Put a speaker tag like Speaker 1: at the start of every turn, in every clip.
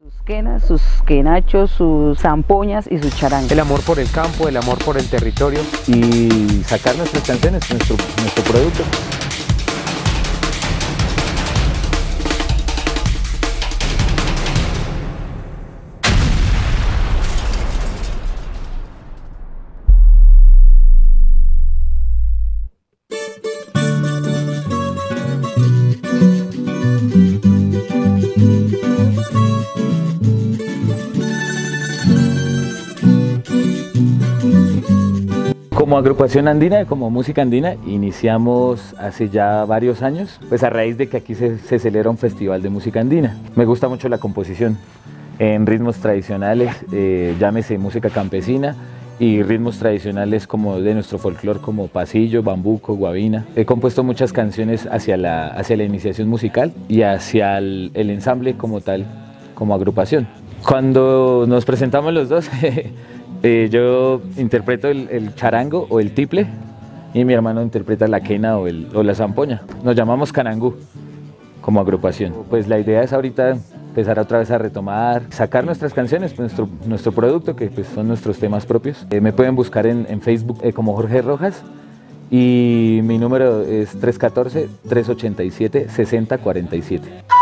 Speaker 1: Sus quenas, sus quenachos, sus zampoñas y sus charangas.
Speaker 2: El amor por el campo, el amor por el territorio y sacar nuestras canciones, nuestro producto. Como agrupación andina, como música andina, iniciamos hace ya varios años, pues a raíz de que aquí se celebra un festival de música andina. Me gusta mucho la composición en ritmos tradicionales, llámese música campesina, y ritmos tradicionales como de nuestro folclore, como pasillo, bambuco, guabina. He compuesto muchas canciones hacia la iniciación musical y hacia el ensamble como tal, como agrupación. Cuando nos presentamos los dos, yo interpreto el charango o el tiple y mi hermano interpreta la quena o la zampoña. Nos llamamos Canangú como agrupación. Pues la idea es ahorita empezar otra vez a retomar, sacar nuestras canciones, nuestro producto, que pues son nuestros temas propios. Me pueden buscar en Facebook como Jorge Rojas y mi número es 314-387-6047.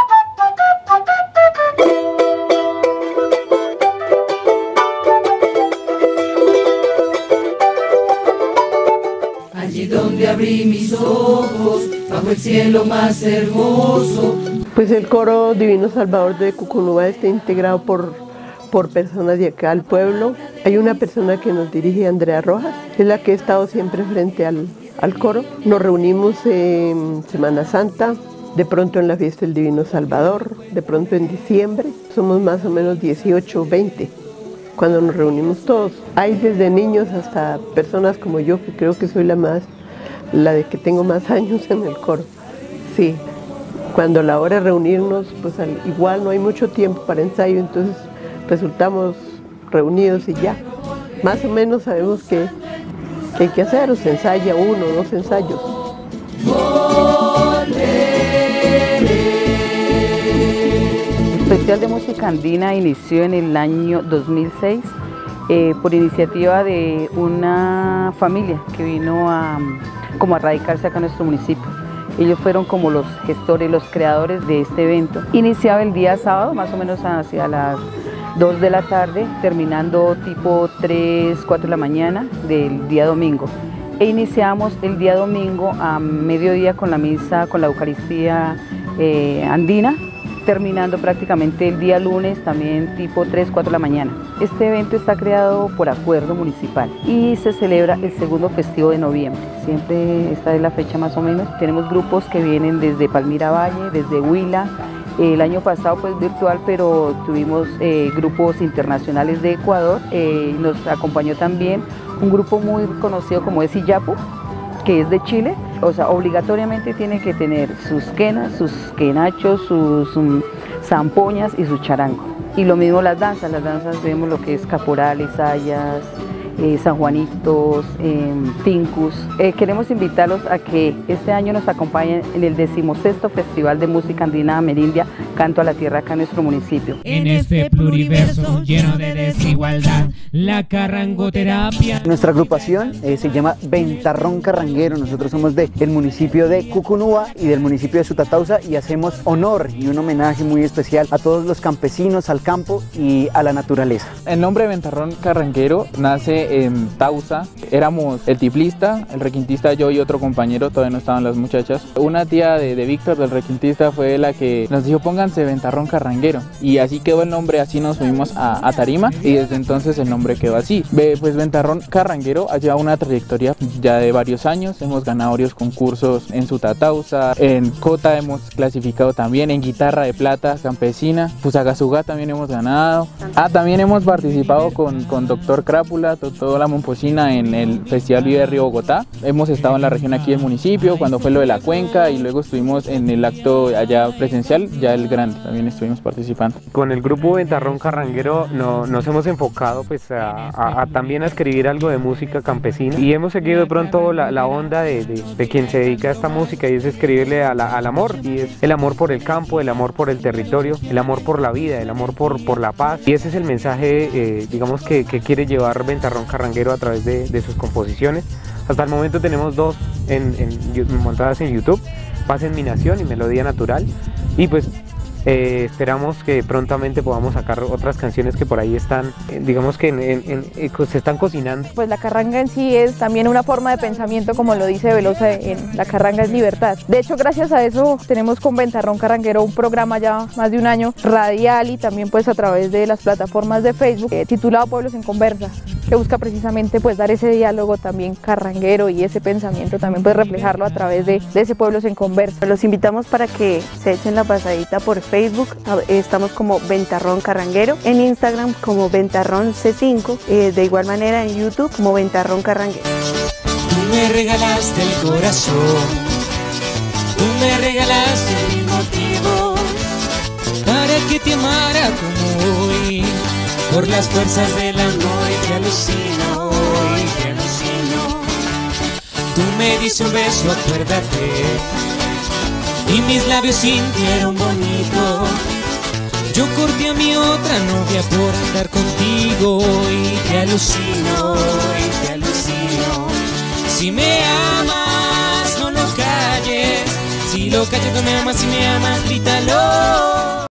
Speaker 3: Allí donde abrí mis ojos, bajo el cielo más hermoso.
Speaker 4: Pues el coro Divino Salvador de Cucunúa está integrado por personas de acá al pueblo. Hay una persona que nos dirige, Andrea Rojas, es la que ha estado siempre frente al coro. Nos reunimos en Semana Santa, de pronto en la fiesta del Divino Salvador, de pronto en diciembre. Somos más o menos 18 o 20 cuando nos reunimos todos. Hay desde niños hasta personas como yo, que creo que soy la de que tengo más años en el coro. Sí, cuando a la hora de reunirnos, pues igual no hay mucho tiempo para ensayo, entonces resultamos reunidos y ya. Más o menos sabemos qué hay que hacer, o se ensaya 1 o 2 ensayos.
Speaker 1: El Festival de Música Andina inició en el año 2006 por iniciativa de una familia que vino a radicarse acá en nuestro municipio. Ellos fueron como los gestores, los creadores de este evento. Iniciaba el día sábado, más o menos hacia las 2 de la tarde, terminando tipo 3, 4 de la mañana del día domingo. E iniciamos el día domingo a mediodía con la misa, con la Eucaristía andina, terminando prácticamente el día lunes también tipo 3, 4 de la mañana. Este evento está creado por acuerdo municipal y se celebra el segundo festivo de noviembre. Siempre esta es la fecha más o menos. Tenemos grupos que vienen desde Palmira Valle, desde Huila. El año pasado pues virtual, pero tuvimos grupos internacionales de Ecuador. Nos acompañó también un grupo muy conocido como es Iyapu, que es de Chile. O sea, obligatoriamente tiene que tener sus quenas, sus quenachos, sus zampoñas y su charango. Y lo mismo las danzas vemos lo que es caporales, sayas, sanjuanitos, tincus. Queremos invitarlos a que este año nos acompañen en el 16º Festival de Música Andina Amerindia, Canto a la Tierra, acá en nuestro municipio.
Speaker 5: En este pluriverso lleno de desigualdad, la carrangoterapia.
Speaker 6: Nuestra agrupación se llama Ventarrón Carranguero. Nosotros somos del municipio de Cucunúa y del municipio de Sutatausa y hacemos honor y un homenaje muy especial a todos los campesinos, al campo y a la naturaleza.
Speaker 7: El nombre de Ventarrón Carranguero nace en Tausa. Éramos el tiplista, el requintista, yo y otro compañero, todavía no estaban las muchachas. Una tía de Víctor, del requintista, fue la que nos dijo pónganse Ventarrón Carranguero, y así quedó el nombre, así nos subimos a tarima y desde entonces el nombre quedó así. Pues Ventarrón Carranguero ha llevado una trayectoria ya de varios años, hemos ganado varios concursos en Sutatausa, en Cota hemos clasificado también, en guitarra de plata campesina, Fusagasugá también hemos ganado. También hemos participado con Doctor Crápula, toda la momposina en el Festival Vive Río Bogotá. Hemos estado en la región aquí del municipio, cuando fue lo de la cuenca, y luego estuvimos en el acto allá presencial, ya el grande, también estuvimos participando.
Speaker 8: Con el grupo Ventarrón Carranguero nos hemos enfocado pues también a escribir algo de música campesina, y hemos seguido de pronto la onda de quien se dedica a esta música, y es escribirle al amor, y es el amor por el campo, el amor por el territorio, el amor por la vida, el amor por la paz, y ese es el mensaje digamos que quiere llevar Ventarrón Carranguero a través de sus composiciones. Hasta el momento tenemos 2 montadas en YouTube, Paz en mi nación y Melodía natural, y pues esperamos que prontamente podamos sacar otras canciones que por ahí están, digamos que se están cocinando.
Speaker 9: Pues la carranga en sí es también una forma de pensamiento, como lo dice Velosa, en la carranga es libertad. De hecho, gracias a eso tenemos con Ventarrón Carranguero un programa ya más de un año radial, y también pues a través de las plataformas de Facebook titulado Pueblos en Conversa, que busca precisamente pues dar ese diálogo también carranguero, y ese pensamiento también pues reflejarlo a través de ese Pueblos en Conversa.
Speaker 10: Los invitamos para que se echen la pasadita por Facebook, estamos como Ventarrón Carranguero, en Instagram como Ventarrón C5, de igual manera en YouTube como Ventarrón Carranguero.
Speaker 5: Tú me regalaste el corazón, tú me regalaste el motivo para que te amara como hoy, por las fuerzas del amor y te alucino, y te alucino. Tú me diste un beso, acuérdate, y mis labios sintieron bonito. Yo corté a mi otra novia por andar contigo, y te alucino, y te alucino. Si me amas, no lo calles. Si lo calles, no me amas. Si me amas, grítalo.